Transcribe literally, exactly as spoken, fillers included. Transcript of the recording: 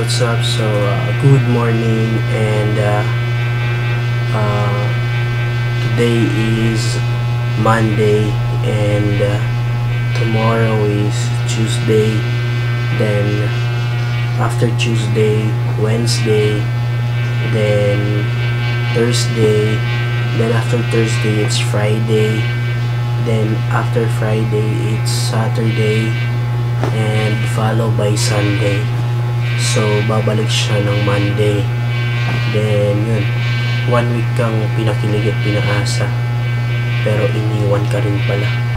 what's up? So, uh, good morning, and uh, uh, today is Monday, and uh, tomorrow is Tuesday. Then after Tuesday, Wednesday, then Thursday, then after Thursday it's Friday, then after Friday it's Saturday, and followed by Sunday. So babalik siya ng Monday. Then yun, one week kang pinakilig at pinaasa, pero iniwan ka rin pala.